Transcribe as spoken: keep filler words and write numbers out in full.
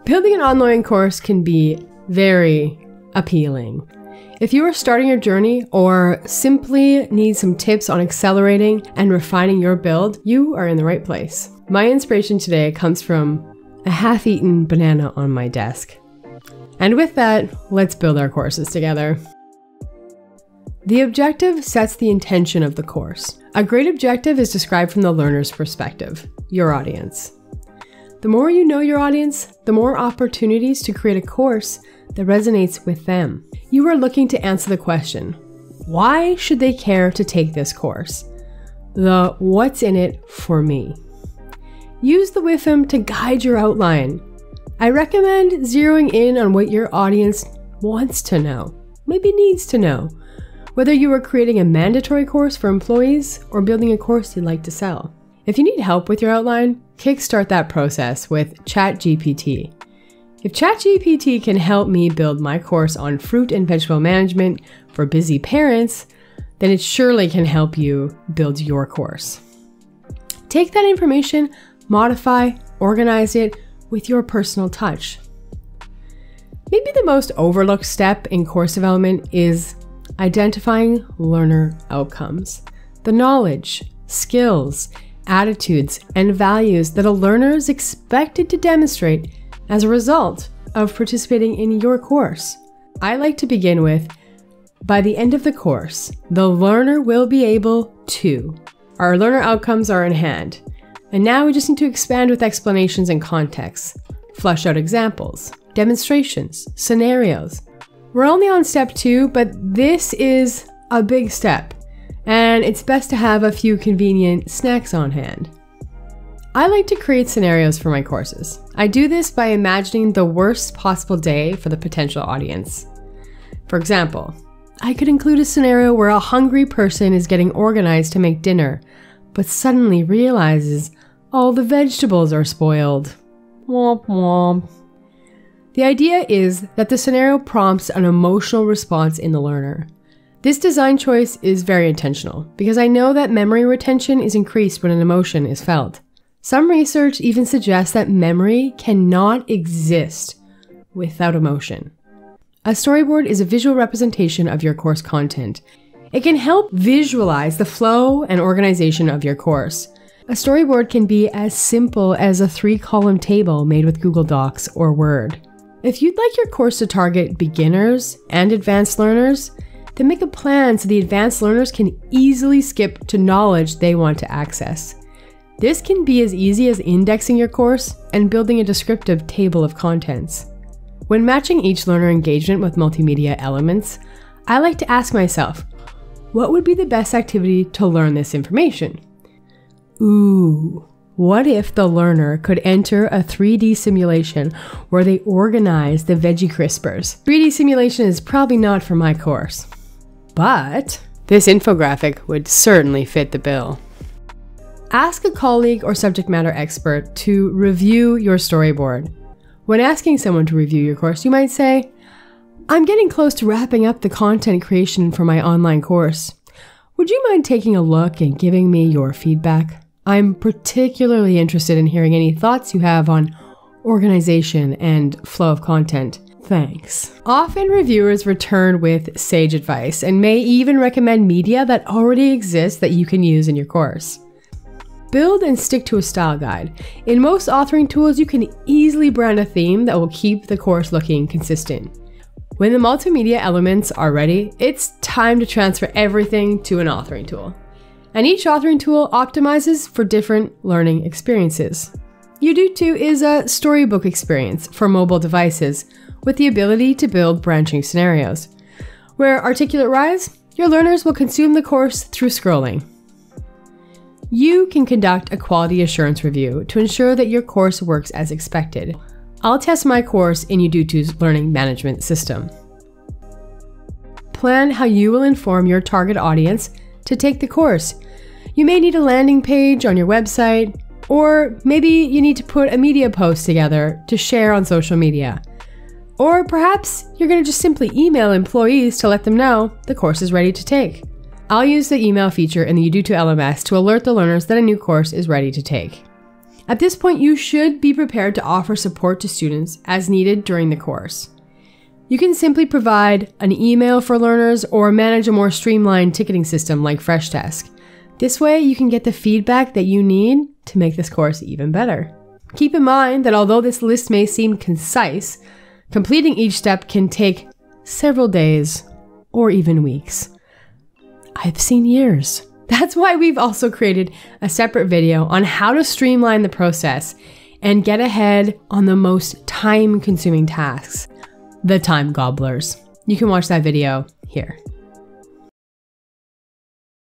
Building an online course can be very appealing. If you are starting your journey or simply need some tips on accelerating and refining your build, you are in the right place. My inspiration today comes from a half-eaten banana on my desk. And with that, let's build our courses together. The objective sets the intention of the course. A great objective is described from the learner's perspective, your audience. The more you know your audience, the more opportunities to create a course that resonates with them. You are looking to answer the question, why should they care to take this course? The what's in it for me? Use the W I F M to guide your outline. I recommend zeroing in on what your audience wants to know, maybe needs to know, whether you are creating a mandatory course for employees or building a course you'd like to sell. If you need help with your outline, kickstart that process with ChatGPT. If ChatGPT can help me build my course on fruit and vegetable management for busy parents, then it surely can help you build your course. Take that information, modify, organize it with your personal touch. Maybe the most overlooked step in course development is identifying learner outcomes, the knowledge, skills, attitudes, and values that a learner is expected to demonstrate as a result of participating in your course. I like to begin with, by the end of the course, the learner will be able to. Our learner outcomes are in hand, and now we just need to expand with explanations and context, flush out examples, demonstrations, scenarios. We're only on step two, but this is a big step, and it's best to have a few convenient snacks on hand. I like to create scenarios for my courses. I do this by imagining the worst possible day for the potential audience. For example, I could include a scenario where a hungry person is getting organized to make dinner, but suddenly realizes all the vegetables are spoiled. Womp womp. The idea is that the scenario prompts an emotional response in the learner. This design choice is very intentional because I know that memory retention is increased when an emotion is felt. Some research even suggests that memory cannot exist without emotion. A storyboard is a visual representation of your course content. It can help visualize the flow and organization of your course. A storyboard can be as simple as a three-column table made with Google Docs or Word. If you'd like your course to target beginners and advanced learners, then make a plan so the advanced learners can easily skip to knowledge they want to access. This can be as easy as indexing your course and building a descriptive table of contents. When matching each learner engagement with multimedia elements, I like to ask myself, what would be the best activity to learn this information? Ooh, what if the learner could enter a three D simulation where they organize the veggie crispers? three D simulation is probably not for my course, but this infographic would certainly fit the bill. Ask a colleague or subject matter expert to review your storyboard. When asking someone to review your course, you might say, I'm getting close to wrapping up the content creation for my online course. Would you mind taking a look and giving me your feedback? I'm particularly interested in hearing any thoughts you have on organization and flow of content. Thanks. Often reviewers return with sage advice and may even recommend media that already exists that you can use in your course. Build and stick to a style guide. In most authoring tools, you can easily brand a theme that will keep the course looking consistent. When the multimedia elements are ready, it's time to transfer everything to an authoring tool. And each authoring tool optimizes for different learning experiences. Udoo is a storybook experience for mobile devices with the ability to build branching scenarios. Where Articulate Rise, your learners will consume the course through scrolling. You can conduct a quality assurance review to ensure that your course works as expected. I'll test my course in Udoo's learning management system. Plan how you will inform your target audience to take the course. You may need a landing page on your website, or maybe you need to put a media post together to share on social media. Or perhaps you're going to just simply email employees to let them know the course is ready to take. I'll use the email feature in the Udoo L M S to alert the learners that a new course is ready to take. At this point, you should be prepared to offer support to students as needed during the course. You can simply provide an email for learners or manage a more streamlined ticketing system like Freshdesk. This way, you can get the feedback that you need to make this course even better. Keep in mind that although this list may seem concise, completing each step can take several days or even weeks. I've seen years. That's why we've also created a separate video on how to streamline the process and get ahead on the most time-consuming tasks, the time gobblers. You can watch that video here.